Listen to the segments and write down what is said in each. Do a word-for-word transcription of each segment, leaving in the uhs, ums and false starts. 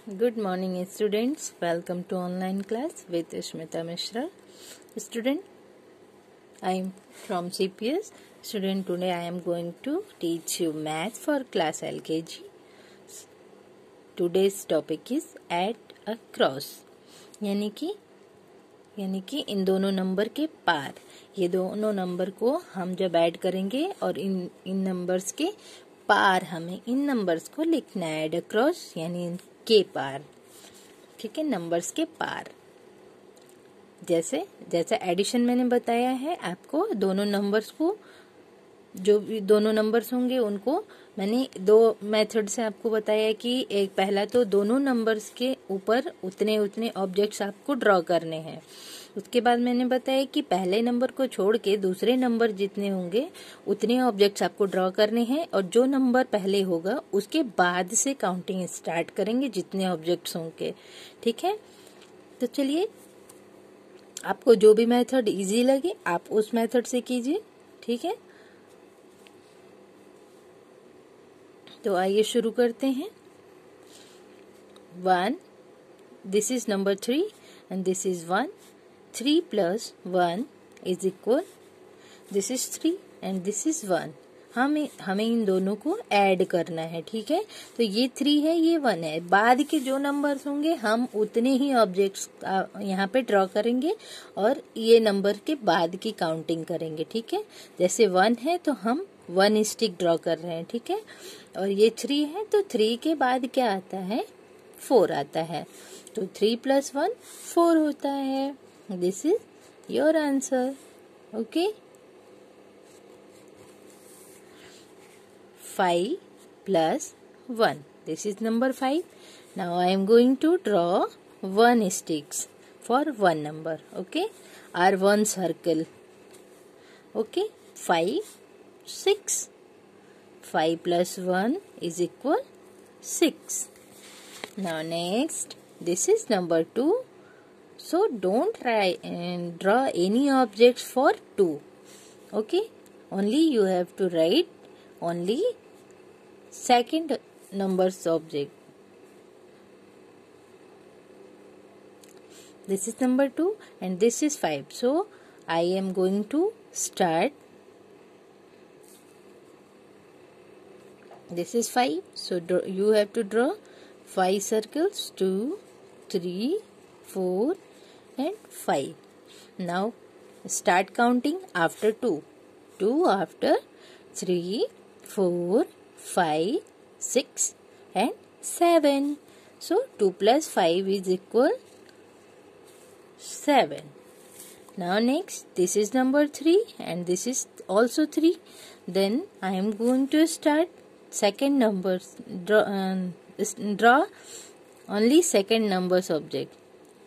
Good morning students, welcome to online class with Smita Mishra. Student, I am from C P S. Student, today I am going to teach you math for class L K G. Today's topic is add a cross. यानी कि यानी कि इन दोनों number के पार, ये दोनों number को हम जब ऐड करेंगे और इन इन नंबर्स के पार हमें इन नंबर्स को लिखना है, ऐड अक्रॉस यानी के पार, ठीक है, नंबर्स के पार। जैसे जैसे एडिशन मैंने बताया है आपको, दोनों नंबर्स को, जो भी दोनों नंबर्स होंगे उनको मैंने दो मेथड से आपको बताया कि एक पहला तो दोनों नंबर्स के ऊपर उतने उतने ऑब्जेक्ट्स आपको ड्रॉ करने हैं। उसके बाद मैंने बताया कि पहले नंबर को छोड़ के दूसरे नंबर जितने होंगे उतने ऑब्जेक्ट्स आपको ड्रॉ करने हैं, और जो नंबर पहले होगा उसके बाद से काउंटिंग स्टार्ट करेंगे जितने ऑब्जेक्ट्स होंगे, ठीक है। तो चलिए, आपको जो भी मेथड इजी लगे आप उस मेथड से कीजिए, ठीक है। तो आइए शुरू करते हैं। One, this is number three and this is one. Three plus one is equal, this is three and this is one. हमें हमें इन दोनों को ऐड करना है, ठीक है। तो ये थ्री है, ये वन है। बाद के जो नंबर्स होंगे हम उतने ही ऑब्जेक्ट्स यहाँ पे ड्रॉ करेंगे और ये नंबर के बाद की काउंटिंग करेंगे, ठीक है। जैसे वन है तो हम वन स्टिक ड्रॉ कर रहे हैं, ठीक है। और ये थ्री है तो थ्री के बाद क्या आता है, फोर आता है। तो थ्री प्लस वन फोर होता है। This is your answer, okay. Five plus one, this is number five. Now I am going to draw one sticks for one number, okay, or one circle, okay. Five, six. Five plus one is equal six. Now next, this is number two. So don't try and draw any objects for two, okay. Only you have to write only second numbers object. This is number two and this is five. So I am going to start. This is five. So draw, you have to draw five circles. Two, three, four and five. Now start counting after two. Two after three, four, five, six and seven. So two plus five is equal seven. Now next, this is number three and this is also three. Then I am going to start second numbers, draw, uh, draw only second numbers object.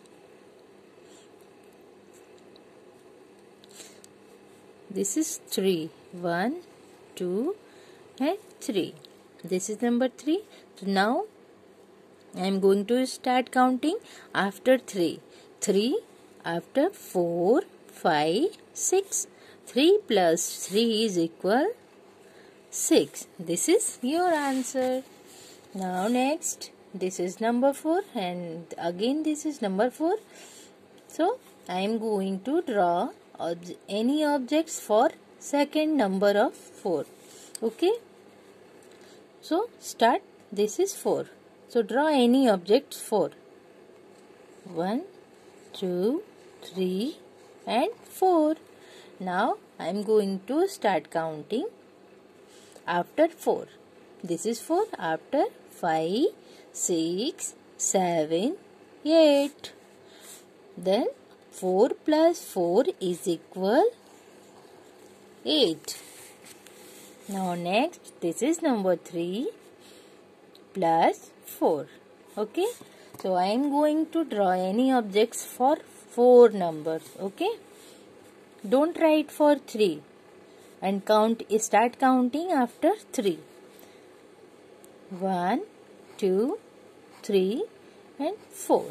This is three. One, two and three. This is number three. So now I am going to start counting after three. Three after four, five, six. Three plus three is equal six. This is your answer. Now next, this is number four and again this is number four. So I am going to draw ob- any objects for second number of four, okay. So start. This is four. So draw any objects four. One, two, three and four. Now I am going to start counting after four. This is four after five, six, seven, eight. Then four plus four is equal eight. Now next, this is number three plus four, okay. So I am going to draw any objects for four numbers, okay. Don't write for three and count, start counting after three. One, two, three and four.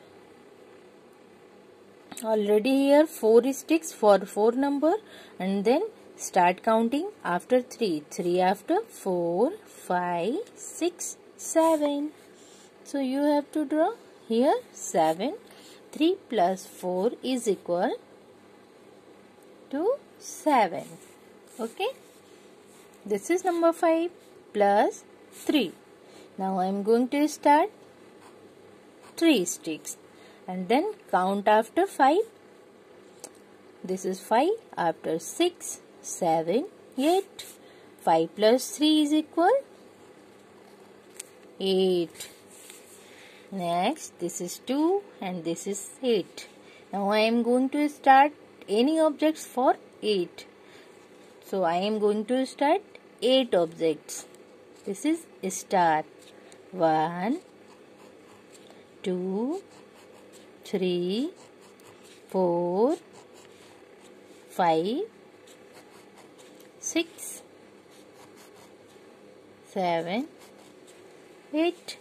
Already here four sticks for four number, and then start counting after three. three after four, five, six, seven. So you have to draw here seven. three plus four is equal to seven. Okay. This is number five plus three. Now I am going to start three sticks and then count after five. This is five, after six, seven, eight. five plus three is equal eight. Next, this is two and this is eight. Now I am going to start any objects for eight. So I am going to start eight objects. This is star. one, two, three, four, five, six, seven, eight.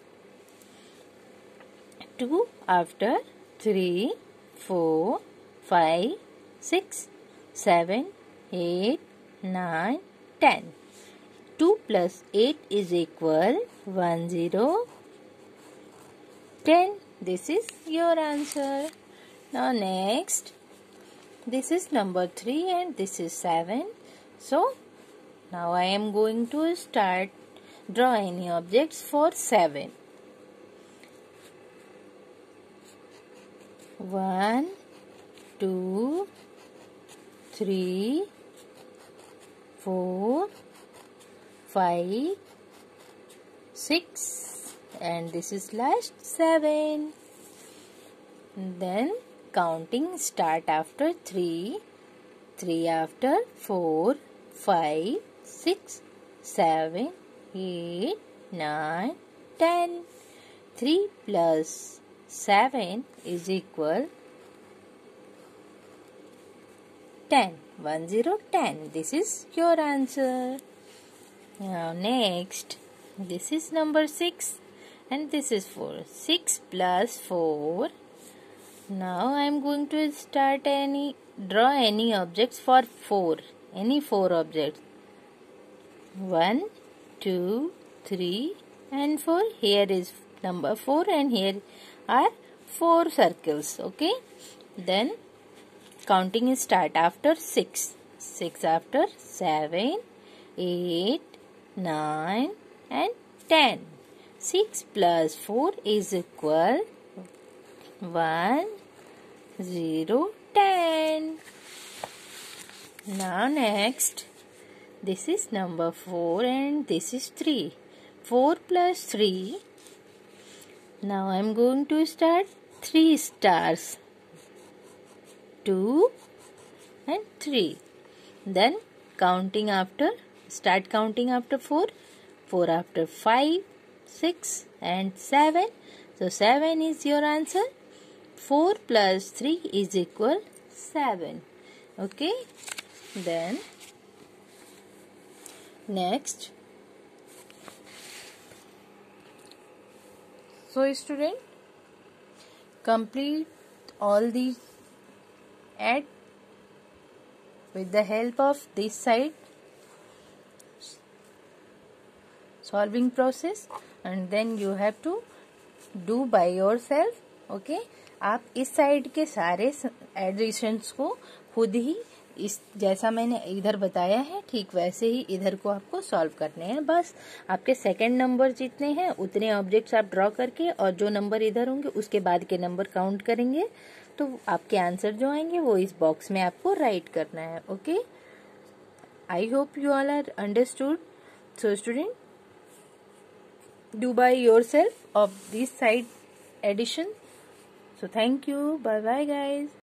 two after three, four, five, six, seven, eight, nine, ten. two plus eight is equal one, zero, ten. This is your answer. Now next, this is number three and this is seven. So now I am going to start draw any objects for seven. one, two, three, four, five, six, and this is last seven. Then counting start after three, three after four, five, six, seven, eight, nine, ten. three plus seven is equal ten. one, zero, ten. This is your answer. Now next, this is number six and this is four. six plus four. Now I am going to start any, draw any objects for four. Any four objects. one, two, three and four. Here is number four and here are four circles. Okay. Then counting start after six. six after seven, eight, nine and ten. six plus four is equal one, zero, ten. Now next, this is number four and this is three. four plus three. Now I am going to start three stars. two and three. Then counting after, start counting after four. four after five, six and seven. So seven is your answer. four plus three is equal seven. Okay. Then next. So student, complete all these add with the help of this side solving process and then you have to do by yourself. Okay. आप इस side के सारे editions को खुद ही इस जैसा मैंने इधर बताया है ठीक वैसे ही इधर को आपको सॉल्व करने हैं. बस आपके सेकंड नंबर जितने हैं उतने ऑब्जेक्ट्स आप ड्रॉ करके और जो नंबर इधर होंगे उसके बाद के नंबर काउंट करेंगे तो आपके आंसर जो आएंगे वो इस बॉक्स में आपको राइट करना है. Okay. I hope you all are understood. So student, do by yourself of this side addition. So thank you. Bye bye guys.